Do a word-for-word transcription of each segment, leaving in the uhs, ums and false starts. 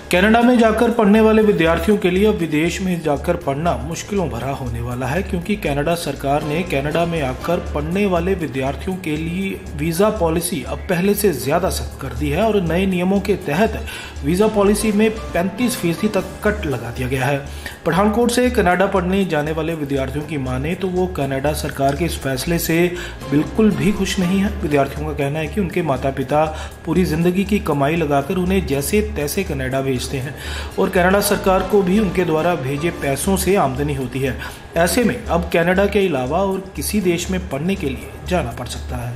Canada में जाकर पढ़ने वाले विद्यार्थियों के लिए अब विदेश में जाकर पढ़ना मुश्किलों भरा होने वाला है, क्योंकि कनाडा सरकार ने कनाडा में आकर पढ़ने वाले विद्यार्थियों के लिए वीज़ा पॉलिसी अब पहले से ज़्यादा सख्त कर दी है और नए नियमों के तहत वीज़ा पॉलिसी में पैंतीस फीसदी तक कट लगा दिया गया है। पठानकोट से कनाडा पढ़ने जाने वाले विद्यार्थियों की माने तो वो कनाडा सरकार के इस फैसले से बिल्कुल भी खुश नहीं है। विद्यार्थियों का कहना है कि उनके माता पिता पूरी जिंदगी की कमाई लगाकर उन्हें जैसे तैसे कनाडा भेजते हैं और कनाडा सरकार को भी उनके द्वारा भेजे पैसों से आमदनी होती है। ऐसे में अब कनाडा के अलावा और किसी देश में पढ़ने के लिए जाना पड़ सकता है।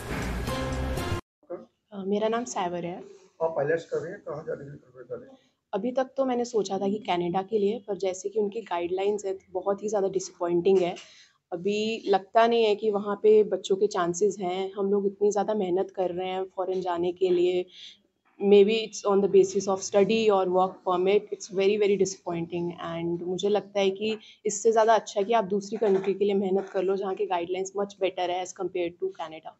मेरा नाम सैवर है। आप आईलेट्स कर रहे हैं, कहाँ जाने के लिए प्रिपेयर कर रहे हैं? अभी तक तो मैंने सोचा था कि कनाडा के लिए, पर जैसे कि उनकी गाइडलाइंस है बहुत ही ज़्यादा डिसअपॉइंटिंग है। अभी लगता नहीं है कि वहाँ पे बच्चों के चांसेस हैं। हम लोग इतनी ज़्यादा मेहनत कर रहे हैं फॉरेन जाने के लिए, maybe it's on the basis of study और work permit. It's very very disappointing and मुझे लगता है कि इससे ज़्यादा अच्छा है कि आप दूसरी कंट्री के लिए मेहनत कर लो जहाँ की गाइडलाइंस मच बेटर है एज़ कम्पेयर टू कनाडा।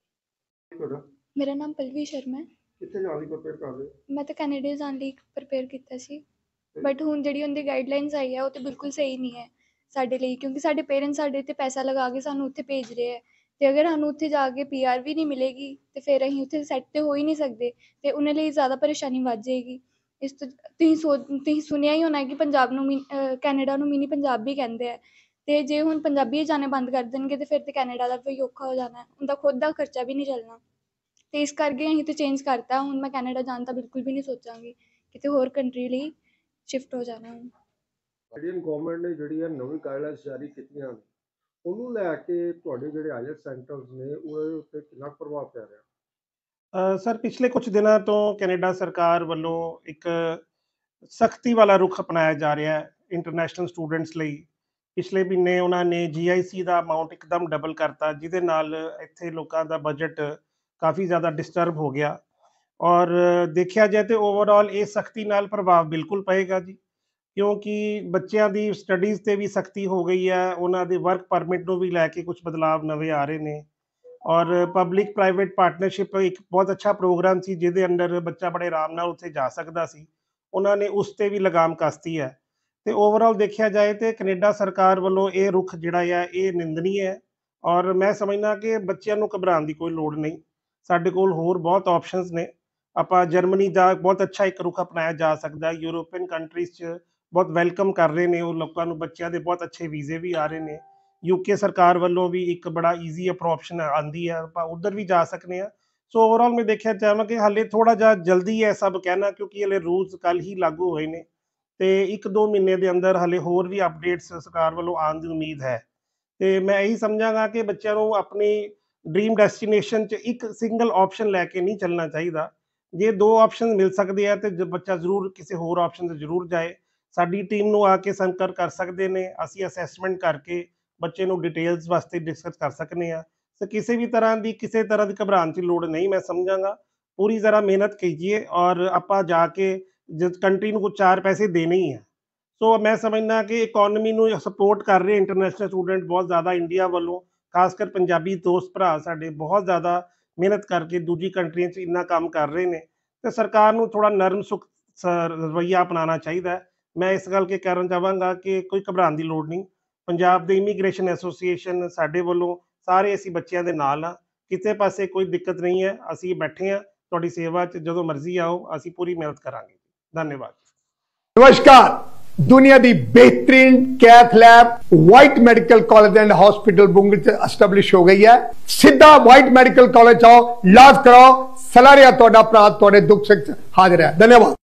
मेरा नाम पल्लवी शर्मा है। ਕਿੱਥੇ ਜਾਣ ਲਈ ਪ੍ਰਪੇਅਰ ਕਰ ਰਹੇ ਹੋ? मैं तो कनाडा जाने ਲਈ प्रिपेयर ਕੀਤਾ ਸੀ, बट ਹੁਣ ਜਿਹੜੀ ਉਹਦੀ ਗਾਈਡਲਾਈਨਸ ਆਈ ਹੈ ਉਹ ਤੇ ਬਿਲਕੁਲ ਸਹੀ ਨਹੀਂ ਹੈ ਸਾਡੇ ਲਈ, ਕਿਉਂਕਿ ਸਾਡੇ ਪੇਰੈਂਟਸ ਸਾਡੇ ਤੇ ਪੈਸਾ ਲਗਾ ਕੇ ਸਾਨੂੰ ਉੱਥੇ ਭੇਜ ਰਹੇ ਹੈ ਤੇ ਅਗਰ ਸਾਨੂੰ ਉੱਥੇ ਜਾ ਕੇ ਪੀ ਆਰ ਵੀ ਨਹੀਂ ਮਿਲੇਗੀ ਤੇ ਫਿਰ ਅਸੀਂ ਉੱਥੇ ਸੈੱਟ ਤੇ ਹੋ ਹੀ ਨਹੀਂ ਸਕਦੇ ਤੇ ਉਹਨਾਂ ਲਈ ਜ਼ਿਆਦਾ ਪਰੇਸ਼ਾਨੀ ਵੱਧ ਜਾਏਗੀ। ਇਸ ਤੋਂ ਤੁਸੀਂ ਸੋ ਤੁਸੀਂ ਸੁਣਿਆ ਹੀ ਹੋਣਾ ਕਿ ਪੰਜਾਬ ਨੂੰ ਕੈਨੇਡਾ ਨੂੰ ਮਿਨੀ ਪੰਜਾਬ ਵੀ ਕਹਿੰਦੇ ਆ, ਤੇ ਜੇ ਹੁਣ ਪੰਜਾਬੀ ਜਾਣੇ ਬੰਦ ਕਰ ਦੇਣਗੇ ਤੇ ਫਿਰ ਤੇ ਕੈਨੇਡਾ ਦਾ ਵੀ ਔਖਾ ਹੋ ਜਾਣਾ, ਉਹਦਾ ਖੁਦ ਦਾ ਖਰਚਾ ਵੀ ਨਹੀਂ ਚੱਲਣਾ। ਤੇ ਇਸ ਕਰਕੇ ਅਸੀਂ ਤਾਂ ਚੇਂਜ ਕਰਤਾ। ਹੁਣ ਮੈਂ ਕੈਨੇਡਾ ਜਾਣ ਤਾਂ ਬਿਲਕੁਲ ਵੀ ਨਹੀਂ ਸੋਚਾਂਗੀ, ਕਿਤੇ ਹੋਰ ਕੰਟਰੀ ਲਈ ਸ਼ਿਫਟ ਹੋ ਜਾਣਾ। ਹੁਣ ਇੰਡੀਅਨ ਗਵਰਨਮੈਂਟ ਨੇ ਜਿਹੜੀ ਹੈ ਨਵੀਂ ਗਾਈਡਲਾਈਨਸ ਜਾਰੀ ਕੀਤੀਆਂ ਨੇ, ਉਹਨੂੰ ਲੈ ਕੇ ਤੁਹਾਡੇ ਜਿਹੜੇ ਆਈਲੈਟ ਸੈਂਟਰਸ ਨੇ ਉਹਦੇ ਉੱਤੇ ਕਿੰਨਾ ਪ੍ਰਭਾਵ ਪੈ ਰਿਹਾ? ਸਰ ਪਿਛਲੇ ਕੁਝ ਦਿਨਾਂ ਤੋਂ ਕੈਨੇਡਾ ਸਰਕਾਰ ਵੱਲੋਂ ਇੱਕ ਸਖਤੀ ਵਾਲਾ ਰੁਖ ਅਪਣਾਇਆ ਜਾ ਰਿਹਾ ਹੈ ਇੰਟਰਨੈਸ਼ਨਲ ਸਟੂਡੈਂਟਸ ਲਈ। ਪਿਛਲੇ ਮਹੀਨੇ ਉਹਨਾਂ ਨੇ ਜੀ ਆਈ ਸੀ ਦਾ ਅਮਾਊਂਟ ਇੱਕਦਮ ਡਬਲ ਕਰਤਾ, ਜਿਹਦੇ ਨਾਲ ਇੱਥੇ ਲੋਕਾਂ ਦਾ ਬਜਟ ਕਾਫੀ ਜ਼ਿਆਦਾ ਡਿਸਟਰਬ ਹੋ ਗਿਆ। ਔਰ ਦੇਖਿਆ ਜਾਏ ਤਾਂ ਓਵਰਆਲ ਇਹ ਸਖਤੀ ਨਾਲ ਪ੍ਰਭਾਵ ਬਿਲਕੁਲ ਪਏਗਾ ਜੀ, ਕਿਉਂਕਿ ਬੱਚਿਆਂ ਦੀ ਸਟੱਡੀਜ਼ 'ਤੇ ਵੀ ਸਖਤੀ ਹੋ ਗਈ ਹੈ, ਉਹਨਾਂ ਦੇ ਵਰਕ ਪਰਮਿਟ ਨੂੰ ਵੀ ਲੈ ਕੇ ਕੁਝ ਬਦਲਾਵ ਨਵੇਂ ਆ ਰਹੇ ਨੇ। ਔਰ ਪਬਲਿਕ ਪ੍ਰਾਈਵੇਟ ਪਾਰਟਨਰਸ਼ਿਪ ਇੱਕ ਬਹੁਤ ਅੱਛਾ ਪ੍ਰੋਗਰਾਮ ਸੀ ਜਿਹਦੇ ਅੰਡਰ ਬੱਚਾ ਬੜੇ ਆਰਾਮ ਨਾਲ ਉੱਥੇ ਜਾ ਸਕਦਾ ਸੀ, ਉਹਨਾਂ ਨੇ ਉਸ 'ਤੇ ਵੀ ਲਗਾਮ ਕੱਸਤੀ ਹੈ। ਅਤੇ ਓਵਰਆਲ ਦੇਖਿਆ ਜਾਏ ਤਾਂ ਕੈਨੇਡਾ ਸਰਕਾਰ ਵੱਲੋਂ ਇਹ ਰੁਖ ਜਿਹੜਾ ਆ ਇਹ ਨਿੰਦਨੀ ਹੈ। ਔਰ ਮੈਂ ਸਮਝਦਾ ਕਿ ਬੱਚਿਆਂ ਨੂੰ ਘਬਰਾਉਣ ਦੀ ਕੋਈ ਲੋੜ ਨਹੀਂ, ਸਾਡੇ ਕੋਲ ਹੋਰ ਬਹੁਤ ਆਪਸ਼ਨਸ ਨੇ। ਆਪਾਂ ਜਰਮਨੀ ਦਾ ਬਹੁਤ ਅੱਛਾ ਇੱਕ ਰੁਖ ਅਪਣਾਇਆ ਜਾ ਸਕਦਾ, ਯੂਰੋਪੀਅਨ ਕੰਟਰੀਜ਼ 'ਚ ਬਹੁਤ ਵੈਲਕਮ ਕਰ ਰਹੇ ਨੇ ਉਹ ਲੋਕਾਂ ਨੂੰ, ਬੱਚਿਆਂ ਦੇ ਬਹੁਤ ਅੱਛੇ ਵੀਜ਼ੇ ਵੀ ਆ ਰਹੇ ਨੇ। ਯੂਕੇ ਸਰਕਾਰ ਵੱਲੋਂ ਵੀ ਇੱਕ ਬੜਾ ਈਜ਼ੀ ਅਪਰ ਆਪਸ਼ਨ ਆਉਂਦੀ ਹੈ, ਆਪਾਂ ਉੱਧਰ ਵੀ ਜਾ ਸਕਦੇ ਹਾਂ। ਸੋ ਓਵਰਆਲ ਮੈਂ ਦੇਖਿਆ ਚਾਹਾਂ ਕਿ ਹਾਲੇ ਥੋੜ੍ਹਾ ਜਿਹਾ ਜਲਦੀ ਹੈ ਸਭ ਕਹਿਣਾ, ਕਿਉਂਕਿ ਹਾਲੇ ਰੂਲਸ ਕੱਲ੍ਹ ਹੀ ਲਾਗੂ ਹੋਏ ਨੇ ਅਤੇ ਇੱਕ ਦੋ ਮਹੀਨੇ ਦੇ ਅੰਦਰ ਹਾਲੇ ਹੋਰ ਵੀ ਅਪਡੇਟਸ ਸਰਕਾਰ ਵੱਲੋਂ ਆਉਣ ਦੀ ਉਮੀਦ ਹੈ। ਅਤੇ ਮੈਂ ਇਹੀ ਸਮਝਾਂਗਾ ਕਿ ਬੱਚਿਆਂ ਨੂੰ ਆਪਣੀ ਡਰੀਮ ਡੈਸਟੀਨੇਸ਼ਨ 'ਚ ਇੱਕ ਸਿੰਗਲ ਆਪਸ਼ਨ ਲੈ ਕੇ ਨਹੀਂ ਚੱਲਣਾ ਚਾਹੀਦਾ। ਜੇ ਦੋ ਆਪਸ਼ਨ ਮਿਲ ਸਕਦੇ ਆ ਤਾਂ ਬੱਚਾ ਜ਼ਰੂਰ ਕਿਸੇ ਹੋਰ ਆਪਸ਼ਨ 'ਤੇ ਜ਼ਰੂਰ ਜਾਏ। ਸਾਡੀ ਟੀਮ ਨੂੰ ਆ ਕੇ ਸੰਪਰਕ ਕਰ ਸਕਦੇ ਨੇ, ਅਸੀਂ ਅਸੈਸਮੈਂਟ ਕਰਕੇ ਬੱਚੇ ਨੂੰ ਡਿਟੇਲਸ ਵਾਸਤੇ ਡਿਸਕਸ ਕਰ ਸਕਦੇ ਹਾਂ। ਸੋ ਕਿਸੇ ਵੀ ਤਰ੍ਹਾਂ ਦੀ ਕਿਸੇ ਤਰ੍ਹਾਂ ਦੀ ਘਬਰਾਉਣ ਦੀ ਲੋੜ ਨਹੀਂ, ਮੈਂ ਸਮਝਾਂਗਾ ਪੂਰੀ ਜ਼ਰਾ ਮਿਹਨਤ ਕੀਜੀਏ ਔਰ ਆਪਾਂ ਜਾ ਕੇ ਜਿਸ ਕੰਟਰੀ ਨੂੰ ਕੁਝ ਚਾਰ ਪੈਸੇ ਦੇਣੇ ਹੀ ਹੈ। ਸੋ ਮੈਂ ਸਮਝਦਾ ਕਿ ਇਕੋਨਮੀ ਨੂੰ ਸਪੋਰਟ ਕਰ ਰਹੇ ਇੰਟਰਨੈਸ਼ਨਲ ਸਟੂਡੈਂਟ ਬਹੁਤ ਜ਼ਿਆਦਾ ਇੰਡੀਆ ਵੱਲੋਂ, ਖਾਸ ਕਰ ਪੰਜਾਬੀ ਦੋਸਤ ਭਰਾ ਸਾਡੇ ਬਹੁਤ ਜ਼ਿਆਦਾ ਮਿਹਨਤ ਕਰਕੇ ਦੂਜੀ ਕੰਟਰੀਆਂ 'ਚ ਇੰਨਾ ਕੰਮ ਕਰ ਰਹੇ ਨੇ, ਅਤੇ ਸਰਕਾਰ ਨੂੰ ਥੋੜ੍ਹਾ ਨਰਮ ਸੁਖ ਰਵੱਈਆ ਅਪਣਾਉਣਾ ਚਾਹੀਦਾ। ਮੈਂ ਇਸ ਗੱਲ ਕੇ ਕਹਿਣਾ ਚਾਹਾਂਗਾ ਕਿ ਕੋਈ ਘਬਰਾਉਣ ਦੀ ਲੋੜ ਨਹੀਂ। ਪੰਜਾਬ ਦੇ ਇਮੀਗ੍ਰੇਸ਼ਨ ਐਸੋਸੀਏਸ਼ਨ ਸਾਡੇ ਵੱਲੋਂ ਸਾਰੇ ਅਸੀਂ ਬੱਚਿਆਂ ਦੇ ਨਾਲ ਹਾਂ, ਕਿਸੇ ਪਾਸੇ ਕੋਈ ਦਿੱਕਤ ਨਹੀਂ ਹੈ। ਅਸੀਂ ਬੈਠੇ ਹਾਂ ਤੁਹਾਡੀ ਸੇਵਾ 'ਚ, ਜਦੋਂ ਮਰਜ਼ੀ ਆਓ, ਅਸੀਂ ਪੂਰੀ ਮਿਹਨਤ ਕਰਾਂਗੇ। ਧੰਨਵਾਦ। नमस्कार, दुनिया की बेहतरीन कैथ लैब वाइट मेडिकल कॉलेज एंड हॉस्पिटल बुंगल से एस्टैब्लिश हो गई है। सीधा वाइट मेडिकल कॉलेज आओ, इलाज कराओ, सलाह रिया तुहाडा भरा तुहाडे दुख सुख हाजिर है। धन्यवाद।